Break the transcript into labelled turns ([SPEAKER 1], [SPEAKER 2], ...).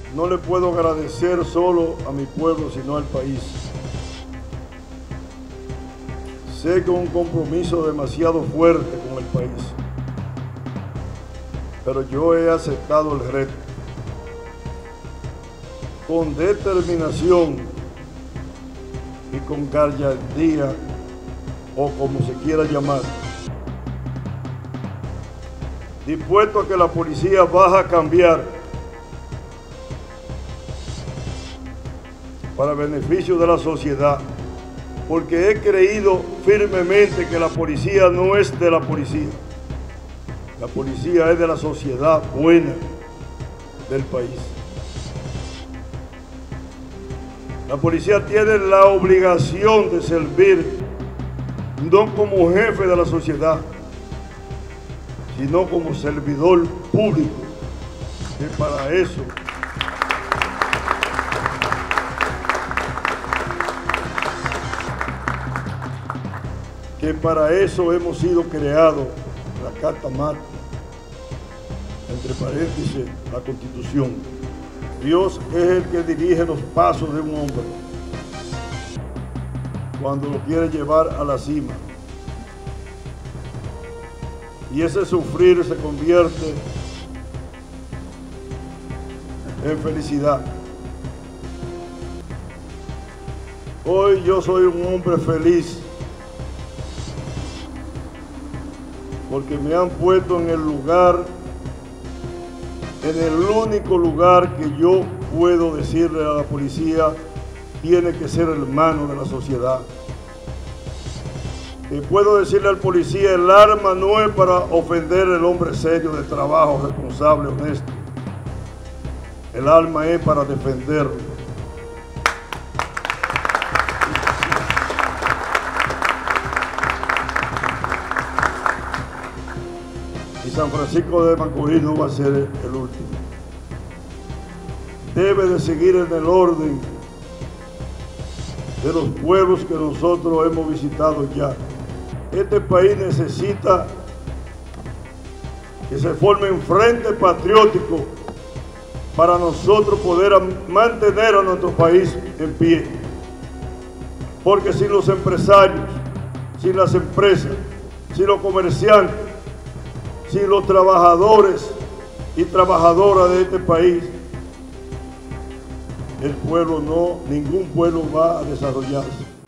[SPEAKER 1] no le puedo agradecer solo a mi pueblo, sino al país. Sé que es un compromiso demasiado fuerte con el país, pero yo he aceptado el reto con determinación y con gallardía, o como se quiera llamar, dispuesto a que la policía vaya a cambiar para beneficio de la sociedad, porque he creído firmemente que la policía no es de la policía. La policía es de la sociedad buena del país. La policía tiene la obligación de servir, no como jefe de la sociedad, sino como servidor público, que para eso hemos sido creados, la Carta Magna, entre paréntesis, la Constitución. Dios es el que dirige los pasos de un hombre cuando lo quiere llevar a la cima. Y ese sufrir se convierte en felicidad. Hoy yo soy un hombre feliz porque me han puesto en el lugar, en el único lugar que yo puedo decirle a la policía: tiene que ser hermano de la sociedad. Y puedo decirle al policía: el arma no es para ofender al hombre serio, de trabajo, responsable, honesto. El arma es para defenderlo. Y San Francisco de Macorís no va a ser el último. Debe de seguir en el orden de los pueblos que nosotros hemos visitado ya. Este país necesita que se formen frentes patrióticos para nosotros poder mantener a nuestro país en pie. Porque sin los empresarios, sin las empresas, sin los comerciantes, sin los trabajadores y trabajadoras de este país, el pueblo ningún pueblo va a desarrollarse.